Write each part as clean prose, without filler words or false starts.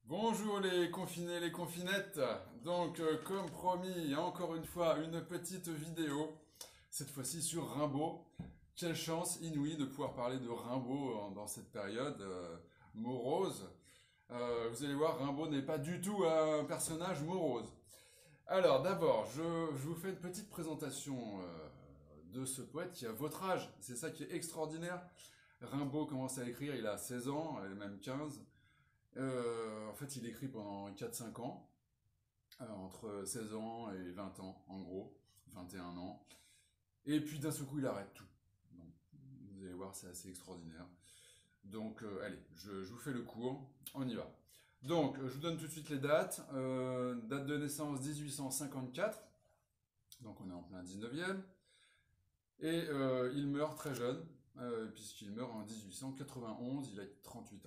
Bonjour les confinés, les confinettes. Donc, comme promis, encore une fois, une petite vidéo, cette fois-ci sur Rimbaud. Quelle chance inouïe de pouvoir parler de Rimbaud dans cette période morose. Vous allez voir, Rimbaud n'est pas du tout un personnage morose. Alors, d'abord, je vous fais une petite présentation de ce poète qui a votre âge. C'est ça qui est extraordinaire. Rimbaud commence à écrire, il a 16 ans, même 15. En fait, il écrit pendant 4-5 ans, entre 16 ans et 20 ans, en gros, 21 ans. Et puis d'un seul coup, il arrête tout. Donc, vous allez voir, c'est assez extraordinaire. Donc, allez, je vous fais le cours, on y va. Donc, je vous donne tout de suite les dates. Date de naissance 1854, donc on est en plein 19e. Et il meurt très jeune, puisqu'il meurt en 1891, il a 38 ans.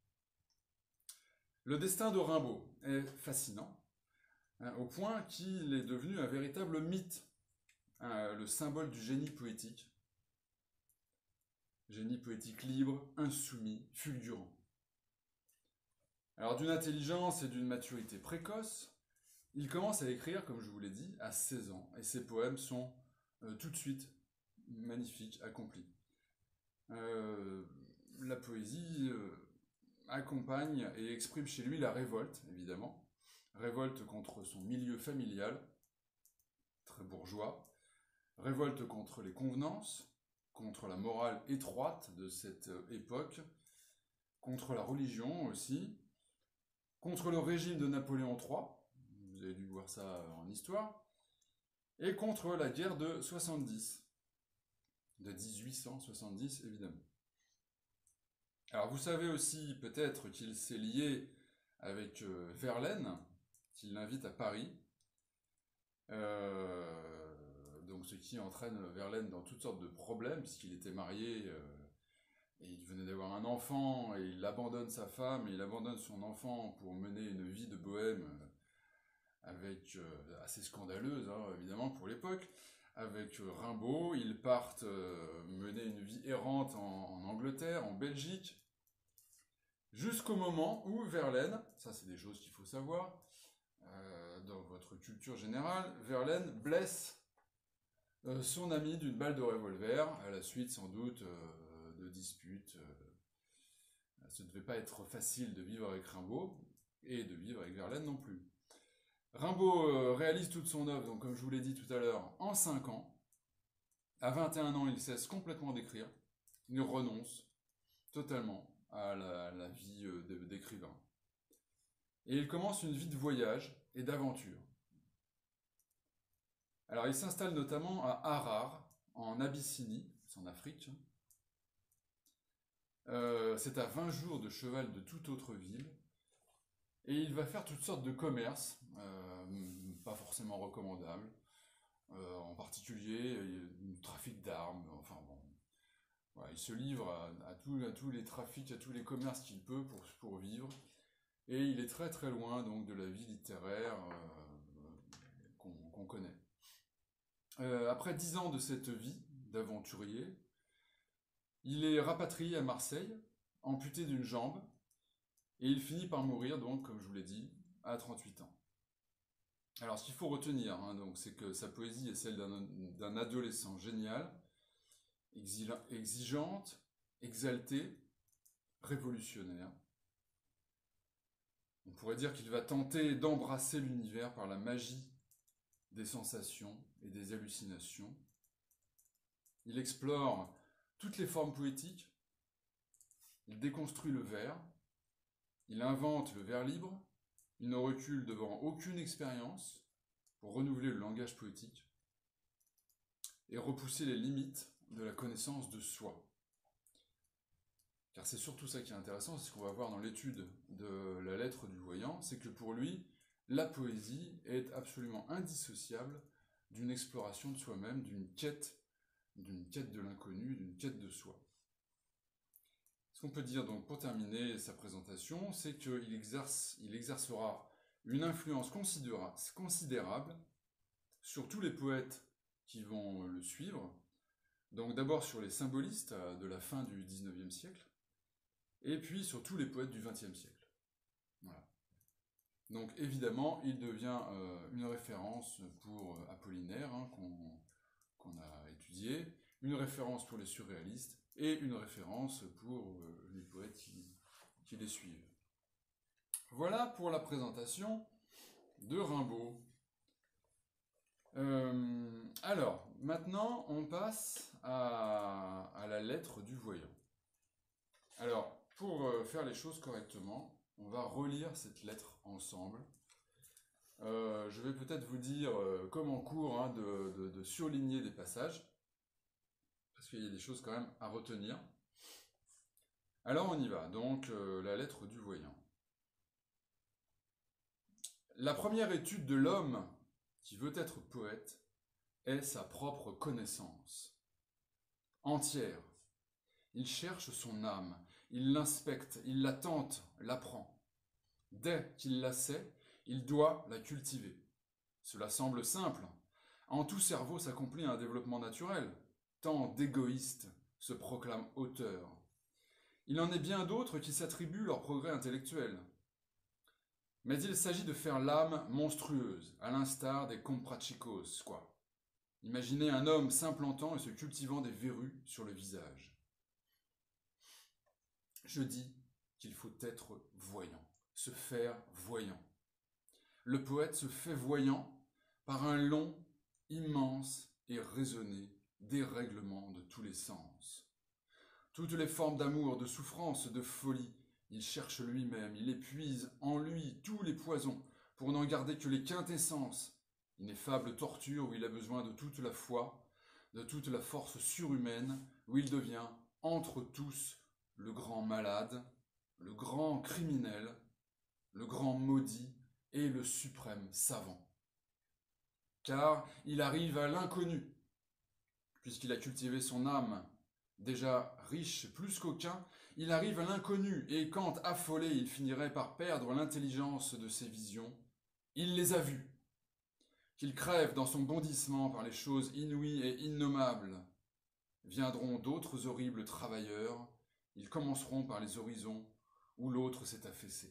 Le destin de Rimbaud est fascinant, hein, au point qu'il est devenu un véritable mythe, hein, le symbole du génie poétique. Génie poétique libre, insoumis, fulgurant. Alors d'une intelligence et d'une maturité précoce, il commence à écrire, comme je vous l'ai dit, à 16 ans, et ses poèmes sont tout de suite magnifiques, accomplis. La poésie accompagne et exprime chez lui la révolte, évidemment. Révolte contre son milieu familial, très bourgeois. Révolte contre les convenances, contre la morale étroite de cette époque, contre la religion aussi, contre le régime de Napoléon III, vous avez dû voir ça en histoire, et contre la guerre de 70, de 1870 évidemment. Alors vous savez aussi peut-être qu'il s'est lié avec Verlaine, qui l'invite à Paris, donc ce qui entraîne Verlaine dans toutes sortes de problèmes, puisqu'il était marié et il venait d'avoir un enfant, et il abandonne sa femme, et il abandonne son enfant pour mener une vie de bohème avec assez scandaleuse, hein, évidemment, pour l'époque. Avec Rimbaud, ils partent mener une vie errante en Angleterre, en Belgique, jusqu'au moment où Verlaine, ça c'est des choses qu'il faut savoir, dans votre culture générale, Verlaine blesse son ami d'une balle de revolver, à la suite sans doute de disputes. Ce ne devait pas être facile de vivre avec Rimbaud, et de vivre avec Verlaine non plus. Rimbaud réalise toute son œuvre, donc comme je vous l'ai dit tout à l'heure, en 5 ans. À 21 ans, il cesse complètement d'écrire. Il renonce totalement à la vie d'écrivain. Et il commence une vie de voyage et d'aventure. Alors il s'installe notamment à Harar, en Abyssinie, c'est en Afrique. C'est à 20 jours de cheval de toute autre ville. Et il va faire toutes sortes de commerces, pas forcément recommandables. En particulier, le trafic d'armes, enfin bon. Voilà, il se livre à tous les trafics, à tous les commerces qu'il peut pour vivre. Et il est très très loin donc de la vie littéraire qu'on connaît. Après 10 ans de cette vie d'aventurier, il est rapatrié à Marseille, amputé d'une jambe, et il finit par mourir, donc, comme je vous l'ai dit, à 38 ans. Alors, ce qu'il faut retenir, hein, donc, c'est que sa poésie est celle d'un adolescent génial, exigeante, exaltée, révolutionnaire. On pourrait dire qu'il va tenter d'embrasser l'univers par la magie des sensations et des hallucinations. Il explore toutes les formes poétiques, il déconstruit le vers, il invente le vers libre, il ne recule devant aucune expérience pour renouveler le langage poétique et repousser les limites de la connaissance de soi. Car c'est surtout ça qui est intéressant, c'est ce qu'on va voir dans l'étude de la lettre du voyant, c'est que pour lui, la poésie est absolument indissociable d'une exploration de soi-même, d'une quête de l'inconnu, d'une quête de soi. Ce qu'on peut dire donc pour terminer sa présentation, c'est qu'il exercera une influence considérable sur tous les poètes qui vont le suivre, donc d'abord sur les symbolistes de la fin du XIXe siècle, et puis sur tous les poètes du XXe siècle. Voilà. Donc évidemment, il devient une référence pour Apollinaire, hein, qu'on a étudié, une référence pour les surréalistes, et une référence pour les poètes qui les suivent. Voilà pour la présentation de Rimbaud. Alors, maintenant, on passe à la lettre du voyant. Alors, pour faire les choses correctement, on va relire cette lettre ensemble. Je vais peut-être vous dire, comme en cours, hein, de surligner des passages, parce qu'il y a des choses quand même à retenir. Alors on y va, donc la lettre du voyant. La première étude de l'homme qui veut être poète est sa propre connaissance, entière. Il cherche son âme, il l'inspecte, il la tente, l'apprend. Dès qu'il la sait, il doit la cultiver. Cela semble simple. En tout cerveau s'accomplit un développement naturel. Tant d'égoïstes se proclament auteurs. Il en est bien d'autres qui s'attribuent leur progrès intellectuel. Mais il s'agit de faire l'âme monstrueuse, à l'instar des comprachicos, quoi. Imaginez un homme s'implantant et se cultivant des verrues sur le visage. Je dis qu'il faut être voyant, se faire voyant. Le poète se fait voyant par un long, immense et raisonné dérèglement de tous les sens. Toutes les formes d'amour, de souffrance, de folie, il cherche lui-même, il épuise en lui tous les poisons pour n'en garder que les quintessences, ineffable torture où il a besoin de toute la foi, de toute la force surhumaine, où il devient, entre tous, le grand malade, le grand criminel, le grand maudit et le suprême savant. Car il arrive à l'inconnu, puisqu'il a cultivé son âme, déjà riche plus qu'aucun, il arrive à l'inconnu, et quand affolé il finirait par perdre l'intelligence de ses visions, il les a vues. Qu'il crève dans son bondissement par les choses inouïes et innommables. Viendront d'autres horribles travailleurs, ils commenceront par les horizons où l'autre s'est affaissé.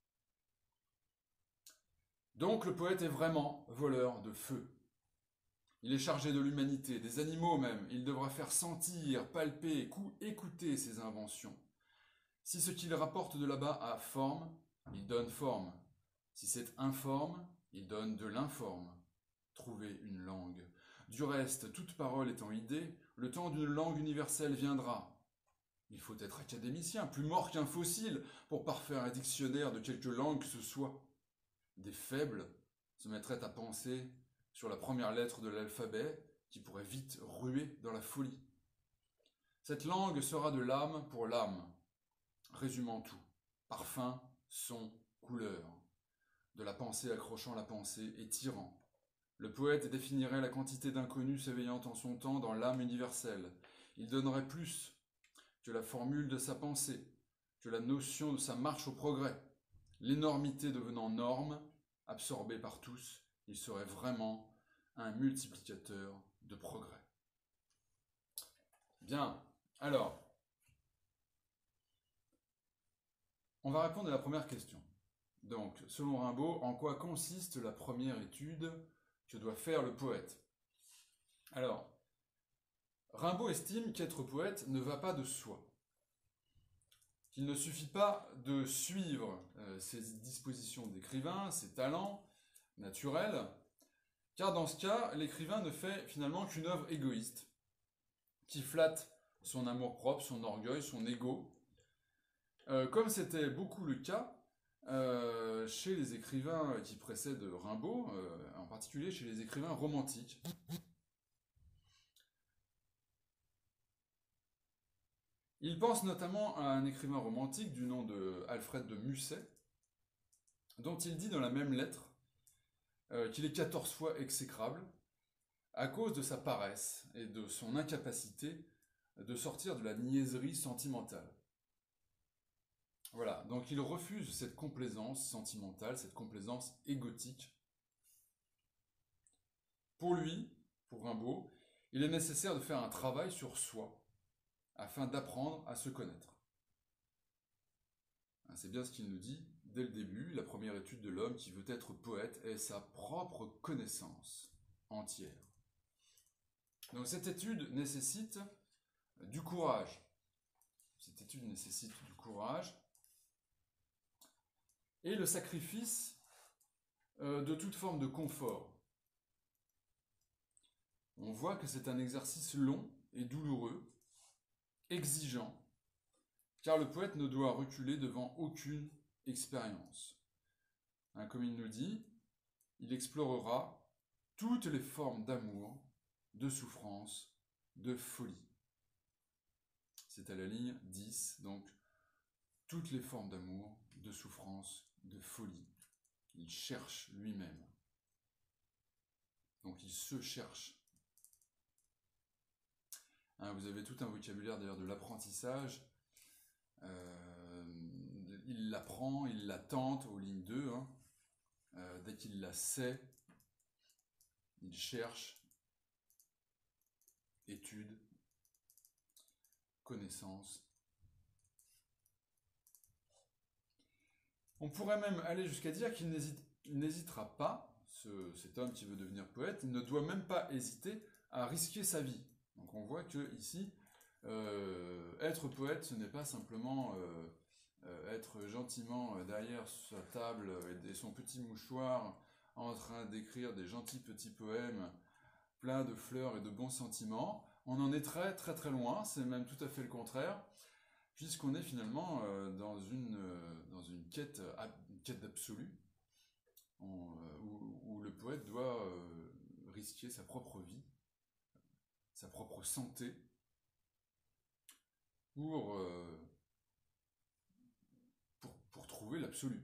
Donc le poète est vraiment voleur de feu. Il est chargé de l'humanité, des animaux même. Il devra faire sentir, palper, écouter ses inventions. Si ce qu'il rapporte de là-bas a forme, il donne forme. Si c'est informe, il donne de l'informe. Trouver une langue. Du reste, toute parole étant idée, le temps d'une langue universelle viendra. Il faut être académicien, plus mort qu'un fossile, pour parfaire un dictionnaire de quelque langue que ce soit. Des faibles se mettraient à penser sur la première lettre de l'alphabet qui pourrait vite ruer dans la folie. Cette langue sera de l'âme pour l'âme, résumant tout, parfum, son, couleur, de la pensée accrochant la pensée et tirant. Le poète définirait la quantité d'inconnus s'éveillant en son temps dans l'âme universelle. Il donnerait plus que la formule de sa pensée, que la notion de sa marche au progrès. L'énormité devenant norme, absorbée par tous, il serait vraiment un multiplicateur de progrès. Bien, alors, on va répondre à la première question. Donc, selon Rimbaud, en quoi consiste la première étude que doit faire le poète? Alors, Rimbaud estime qu'être poète ne va pas de soi. Qu'il ne suffit pas de suivre ses dispositions d'écrivain, ses talents naturels, car dans ce cas, l'écrivain ne fait finalement qu'une œuvre égoïste, qui flatte son amour-propre, son orgueil, son ego, comme c'était beaucoup le cas chez les écrivains qui précèdent Rimbaud, en particulier chez les écrivains romantiques. Il pense notamment à un écrivain romantique du nom de Alfred de Musset, dont il dit dans la même lettre qu'il est 14 fois exécrable à cause de sa paresse et de son incapacité de sortir de la niaiserie sentimentale. Voilà, donc il refuse cette complaisance sentimentale, cette complaisance égotique. Pour lui, pour Rimbaud, il est nécessaire de faire un travail sur soi, afin d'apprendre à se connaître. C'est bien ce qu'il nous dit dès le début, la première étude de l'homme qui veut être poète est sa propre connaissance entière. Donc cette étude nécessite du courage. Cette étude nécessite du courage et le sacrifice de toute forme de confort. On voit que c'est un exercice long et douloureux, exigeant, car le poète ne doit reculer devant aucune expérience. Comme il nous dit, il explorera toutes les formes d'amour, de souffrance, de folie. C'est à la ligne 10, donc toutes les formes d'amour, de souffrance, de folie. Il cherche lui-même. Donc il se cherche. Vous avez tout un vocabulaire d'ailleurs de l'apprentissage. Il l'apprend, il la tente aux lignes 2. Dès qu'il la sait, il cherche, étude, connaissance. On pourrait même aller jusqu'à dire qu'il n'hésitera pas, cet homme qui veut devenir poète, il ne doit même pas hésiter à risquer sa vie. Donc on voit que ici, être poète, ce n'est pas simplement être gentiment derrière sa table et son petit mouchoir en train d'écrire des gentils petits poèmes pleins de fleurs et de bons sentiments. On en est très très très loin, c'est même tout à fait le contraire, puisqu'on est finalement dans une quête d'absolu, où le poète doit risquer sa propre vie, sa propre santé, pour trouver l'absolu.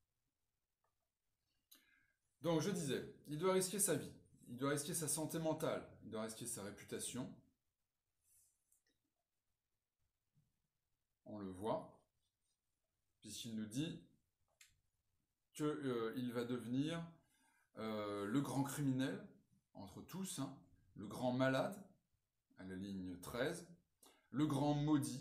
Donc je disais, il doit risquer sa vie, il doit risquer sa santé mentale, il doit risquer sa réputation. On le voit, puisqu'il nous dit qu'il va devenir le grand criminel entre tous, le grand malade, à la ligne 13, le grand maudit,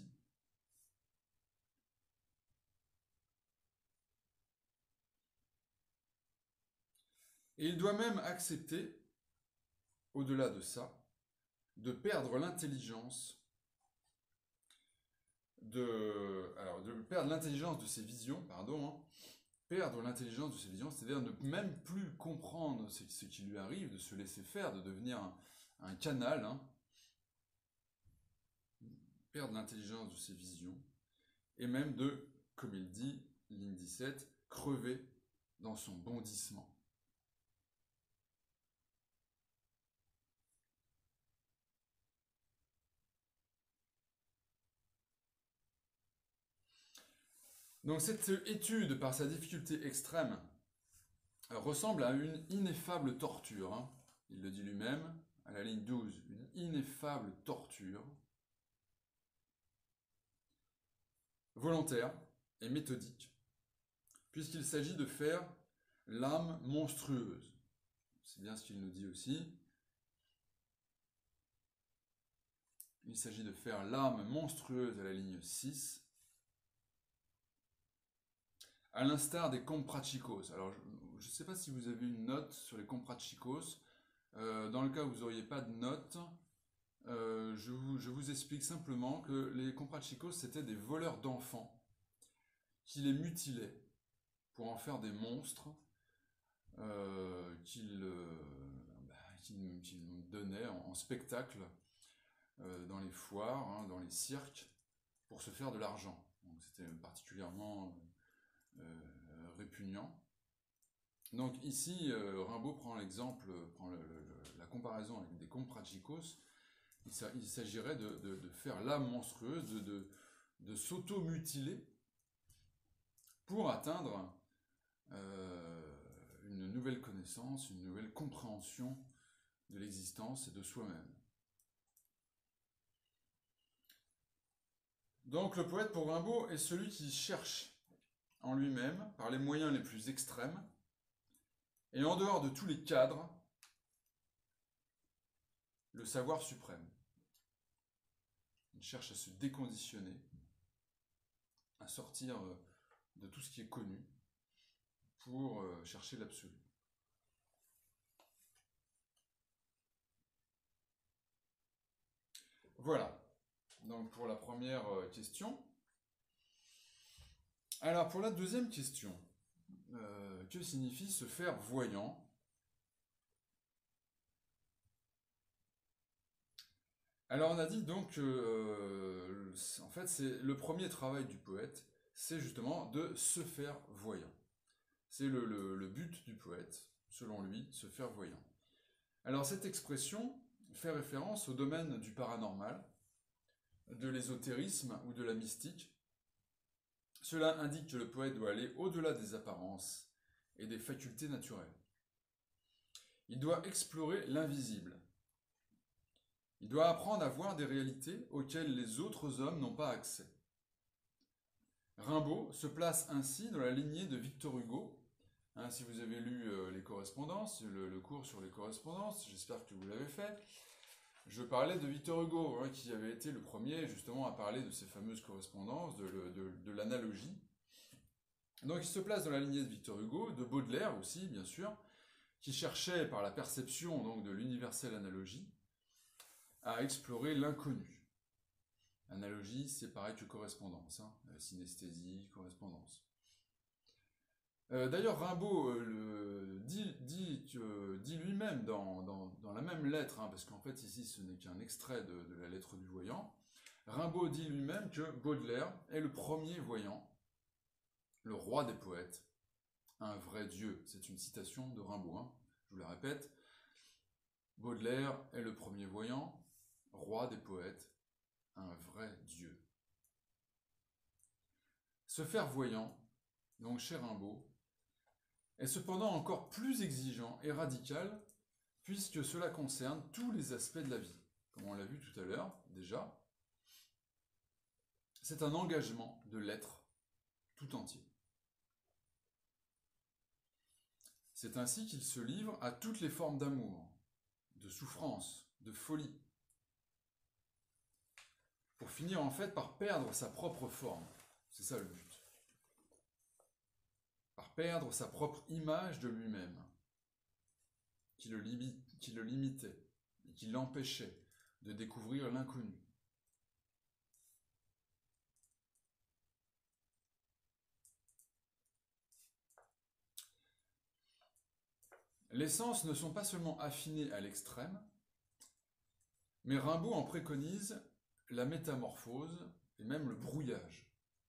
et il doit même accepter, au-delà de ça, de perdre l'intelligence de perdre l'intelligence de ses visions, perdre l'intelligence de ses visions, c'est-à-dire ne même plus comprendre ce qui lui arrive, de se laisser faire, de devenir un canal, perdre l'intelligence de ses visions, et même de, comme il dit, ligne 17, crever dans son bondissement. Donc cette étude, par sa difficulté extrême, ressemble à une ineffable torture. Il le dit lui-même, à la ligne 12, une ineffable torture, volontaire et méthodique, puisqu'il s'agit de faire l'âme monstrueuse. C'est bien ce qu'il nous dit aussi. Il s'agit de faire l'âme monstrueuse à la ligne 6, à l'instar des comprachicos. Alors, je ne sais pas si vous avez une note sur les comprachicos. Dans le cas où vous n'auriez pas de note, je vous explique simplement que les comprachicos, c'était des voleurs d'enfants qui les mutilaient pour en faire des monstres qu'ils donnaient en spectacle dans les foires, dans les cirques, pour se faire de l'argent. Donc c'était particulièrement répugnant. Donc ici, Rimbaud prend l'exemple, la comparaison avec des comprachicos. Il s'agirait de faire l'âme monstrueuse, de s'auto-mutiler pour atteindre une nouvelle connaissance, une nouvelle compréhension de l'existence et de soi-même. Donc le poète pour Rimbaud est celui qui cherche en lui-même, par les moyens les plus extrêmes, et en dehors de tous les cadres, le savoir suprême. Il cherche à se déconditionner, à sortir de tout ce qui est connu, pour chercher l'absolu. Voilà, donc pour la première question. Alors pour la deuxième question, que signifie se faire voyant? Alors on a dit donc que en fait c'est le premier travail du poète, c'est justement de se faire voyant. C'est le but du poète, selon lui, se faire voyant. Alors cette expression fait référence au domaine du paranormal, de l'ésotérisme ou de la mystique. Cela indique que le poète doit aller au-delà des apparences et des facultés naturelles. Il doit explorer l'invisible. Il doit apprendre à voir des réalités auxquelles les autres hommes n'ont pas accès. Rimbaud se place ainsi dans la lignée de Victor Hugo. Si vous avez lu les correspondances, le cours sur les correspondances, j'espère que vous l'avez fait, je parlais de Victor Hugo, qui avait été le premier justement à parler de ces fameuses correspondances, de l'analogie. Donc il se place dans la lignée de Victor Hugo, de Baudelaire aussi, bien sûr, qui cherchait par la perception donc, de l'universelle analogie à explorer l'inconnu. Analogie, c'est pareil que correspondance, synesthésie, correspondance. D'ailleurs, Rimbaud dit lui-même dans la même lettre, parce qu'en fait ici ce n'est qu'un extrait de la lettre du voyant, Rimbaud dit lui-même que Baudelaire est le premier voyant, le roi des poètes, un vrai dieu. C'est une citation de Rimbaud, je vous la répète. Baudelaire est le premier voyant, roi des poètes, un vrai dieu. Se faire voyant, donc chez Rimbaud, est cependant encore plus exigeant et radical, puisque cela concerne tous les aspects de la vie. Comme on l'a vu tout à l'heure, déjà, c'est un engagement de l'être tout entier. C'est ainsi qu'il se livre à toutes les formes d'amour, de souffrance, de folie, pour finir en fait par perdre sa propre forme. C'est ça le but. Par perdre sa propre image de lui-même, qui le limitait et qui l'empêchait de découvrir l'inconnu. Les sens ne sont pas seulement affinés à l'extrême, mais Rimbaud en préconise la métamorphose et même le brouillage.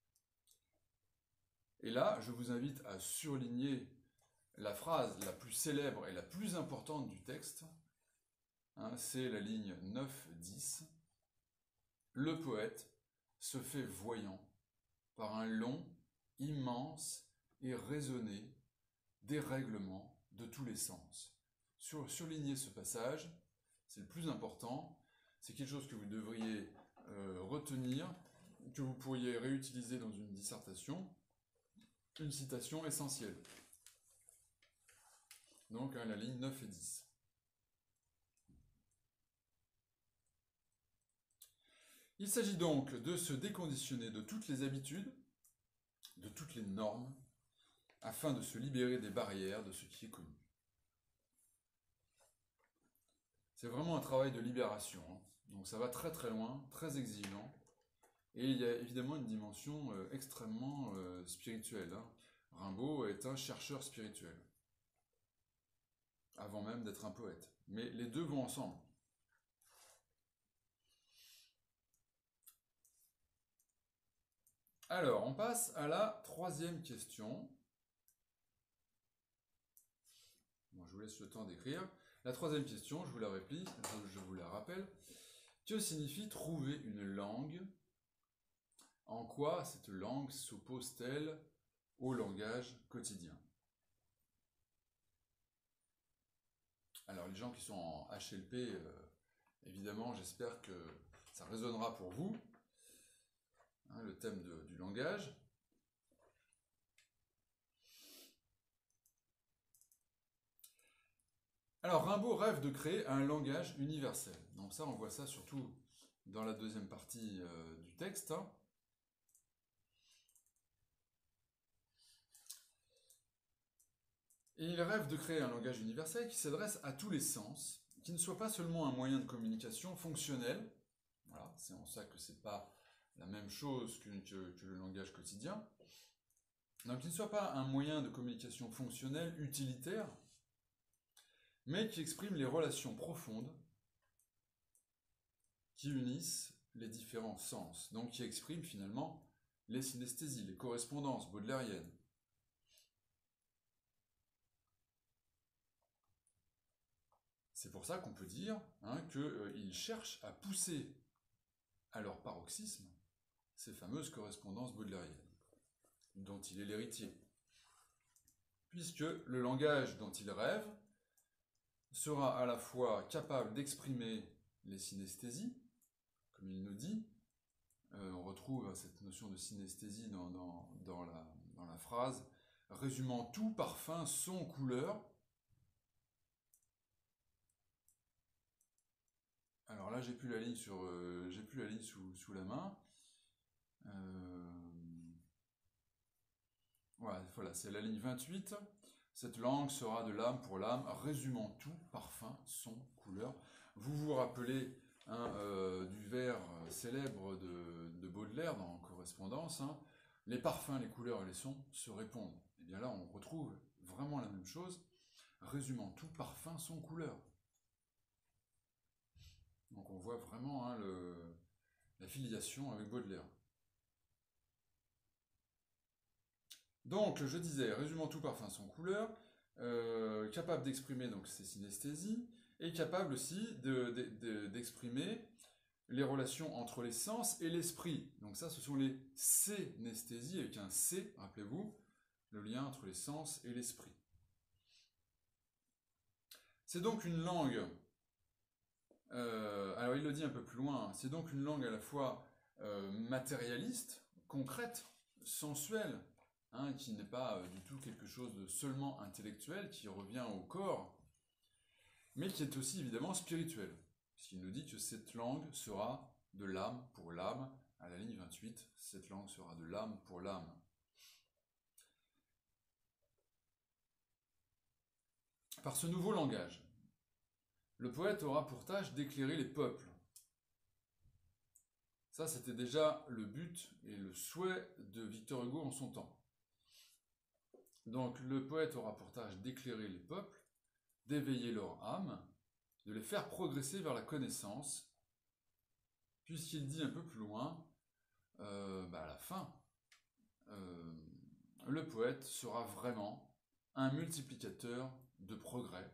Et là, je vous invite à surligner la phrase la plus célèbre et la plus importante du texte, c'est la ligne 9-10. Le poète se fait voyant par un long, immense et raisonné dérèglement de tous les sens. Surligner ce passage, c'est le plus important, c'est quelque chose que vous devriez retenir, que vous pourriez réutiliser dans une dissertation, une citation essentielle. Donc la ligne 9 et 10. Il s'agit donc de se déconditionner de toutes les habitudes, de toutes les normes, afin de se libérer des barrières de ce qui est connu. C'est vraiment un travail de libération, donc ça va très très loin, très exigeant, et il y a évidemment une dimension extrêmement spirituelle. Rimbaud est un chercheur spirituel, avant même d'être un poète, mais les deux vont ensemble. Alors, on passe à la troisième question. Bon, je vous laisse le temps d'écrire. La troisième question, je vous la rappelle. Que signifie trouver une langue? En quoi cette langue s'oppose-t-elle au langage quotidien? Alors, les gens qui sont en HLP, évidemment, j'espère que ça résonnera pour vous. Le thème du langage. Alors Rimbaud rêve de créer un langage universel. Donc ça, on voit ça surtout dans la deuxième partie du texte. Et il rêve de créer un langage universel qui s'adresse à tous les sens, qui ne soit pas seulement un moyen de communication fonctionnel. Voilà, c'est en ça que c'est pas la même chose que le langage quotidien. Donc, qui ne soit pas un moyen de communication fonctionnel, utilitaire, mais qui exprime les relations profondes qui unissent les différents sens. Donc, qui exprime finalement les synesthésies, les correspondances baudelairiennes. C'est pour ça qu'on peut dire qu'ils cherchent à pousser à leur paroxysme ces fameuses correspondances baudelairiennes, dont il est l'héritier. Puisque le langage dont il rêve sera à la fois capable d'exprimer les synesthésies, comme il nous dit. On retrouve cette notion de synesthésie dans la phrase « résumant tout parfum, son, couleur ». Alors là, j'ai plus la ligne sous la main. Voilà, c'est la ligne 28. Cette langue sera de l'âme pour l'âme, résumant tout, parfum, son, couleur. Vous vous rappelez du vers célèbre de Baudelaire dans Correspondance, les parfums, les couleurs et les sons se répondent. Et bien là, on retrouve vraiment la même chose, résumant tout, parfum, son, couleur. Donc on voit vraiment la filiation avec Baudelaire. Donc je disais, résumant tout parfum son couleur, capable d'exprimer donc ces synesthésies, et capable aussi d'exprimer les relations entre les sens et l'esprit. Donc ça, ce sont les synesthésies, avec un C, rappelez-vous, le lien entre les sens et l'esprit. C'est donc une langue, alors il le dit un peu plus loin, c'est donc une langue à la fois matérialiste, concrète, sensuelle, qui n'est pas du tout quelque chose de seulement intellectuel, qui revient au corps, mais qui est aussi évidemment spirituel. Puisqu'il nous dit que cette langue sera de l'âme pour l'âme. À la ligne 28, cette langue sera de l'âme pour l'âme. Par ce nouveau langage, le poète aura pour tâche d'éclairer les peuples. Ça, c'était déjà le but et le souhait de Victor Hugo en son temps. Donc, le poète aura pour tâche d'éclairer les peuples, d'éveiller leur âme, de les faire progresser vers la connaissance, puisqu'il dit un peu plus loin, à la fin, le poète sera vraiment un multiplicateur de progrès.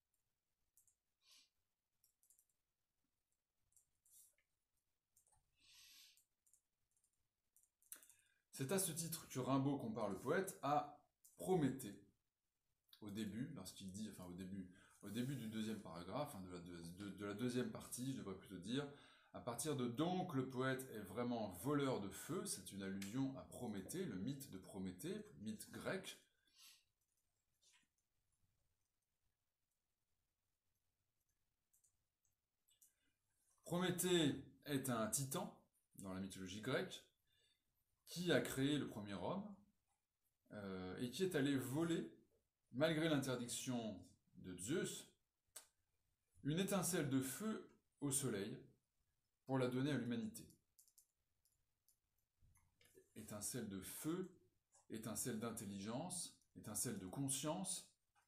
C'est à ce titre que Rimbaud compare le poète à Prométhée, au début, lorsqu'il dit, enfin au début du deuxième paragraphe, de la deuxième partie, je devrais plutôt dire, à partir de donc le poète est vraiment voleur de feu, c'est une allusion à Prométhée, le mythe de Prométhée, mythe grec. Prométhée est un titan dans la mythologie grecque qui a créé le premier homme et qui est allé voler, malgré l'interdiction de Zeus, une étincelle de feu au soleil pour la donner à l'humanité. Étincelle de feu, étincelle d'intelligence, étincelle de conscience,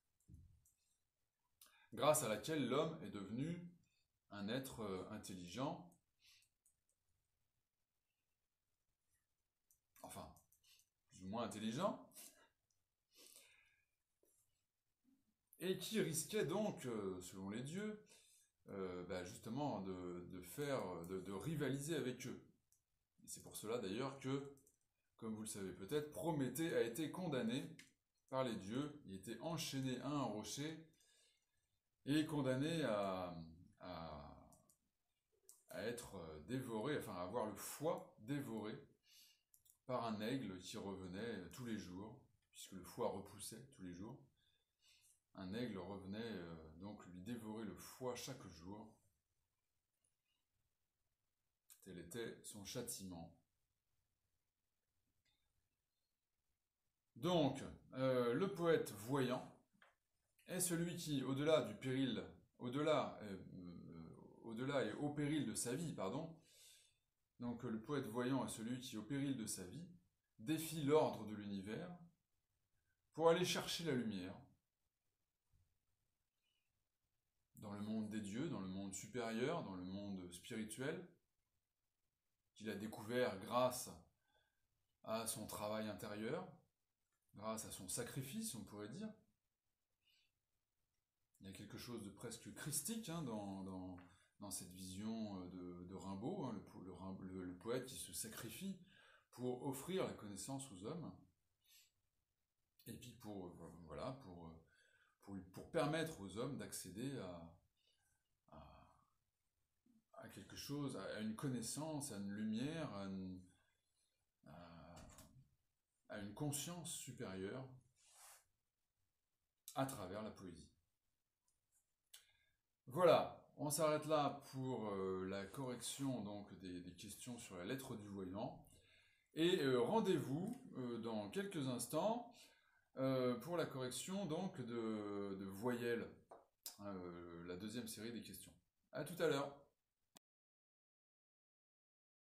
grâce à laquelle l'homme est devenu un être intelligent, enfin, plus ou moins intelligent, et qui risquait donc, selon les dieux, justement de rivaliser avec eux. Et c'est pour cela d'ailleurs que, comme vous le savez peut-être, Prométhée a été condamné par les dieux, il était enchaîné à un rocher et condamné à être dévoré, enfin à avoir le foie dévoré par un aigle qui revenait tous les jours, puisque le foie repoussait tous les jours. Un aigle revenait donc lui dévorer le foie chaque jour. Tel était son châtiment. Donc, le poète voyant est celui qui, au-delà du péril, au-delà et au péril de sa vie, pardon, donc le poète voyant est celui qui, au péril de sa vie, défie l'ordre de l'univers pour aller chercher la lumière dans le monde des dieux, dans le monde supérieur, dans le monde spirituel, qu'il a découvert grâce à son travail intérieur, grâce à son sacrifice, on pourrait dire. Il y a quelque chose de presque christique hein, dans cette vision de Rimbaud, hein, le poète qui se sacrifie pour offrir la connaissance aux hommes, et puis pour permettre aux hommes d'accéder à quelque chose, à une connaissance, à une lumière, à une conscience supérieure à travers la poésie. Voilà, on s'arrête là pour la correction donc, des questions sur la lettre du voyant. Et rendez-vous dans quelques instants pour la correction donc, de voyelles, la deuxième série des questions. À tout à l'heure.